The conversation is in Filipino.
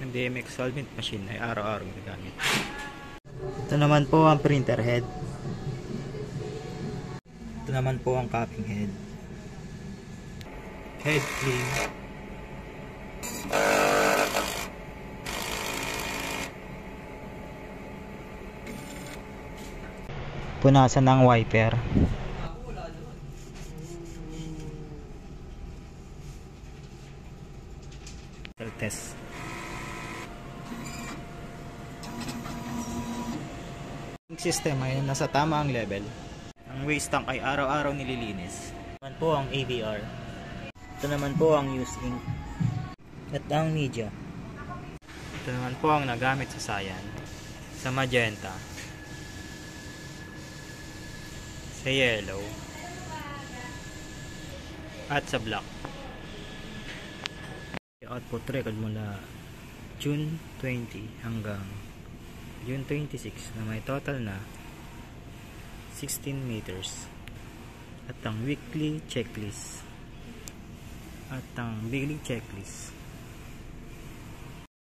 Yung DMX solvent machine ay araw-araw ginagamit. Ito naman po ang printer head. Ito naman po ang copying head. Head clean. Punasan ng wiper. Test. System ay nasa tama ang level. Ang waste tank ay araw-araw nililinis. Ito naman po ang AVR. Ito naman po ang use ink. At ang media. Ito naman po ang nagamit sa cyan, sa magenta, sa yellow, at sa black. Output record mula June 20 hanggang June 26 na may total na 16 meters. At ang weekly checklist.